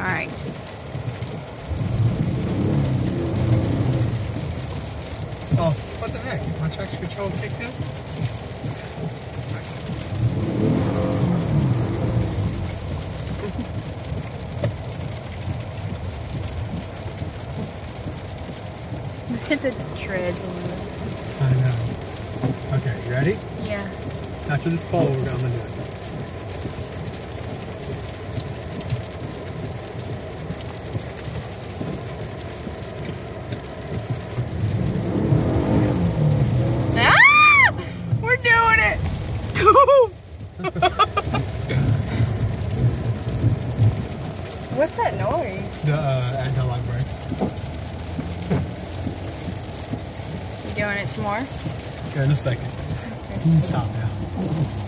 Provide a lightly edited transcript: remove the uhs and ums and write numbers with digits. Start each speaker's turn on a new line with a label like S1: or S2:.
S1: Alright.
S2: Oh, what the heck? My traction control kicked in?
S1: Look at the treads in the...
S2: I know. Okay, you ready?
S1: Yeah.
S2: After this pole, we're gonna do it.
S1: Ah! We're doing it! What's that noise?
S2: The anti-lock brakes.
S1: You doing it some more?
S2: Okay, in a second. You can stop now.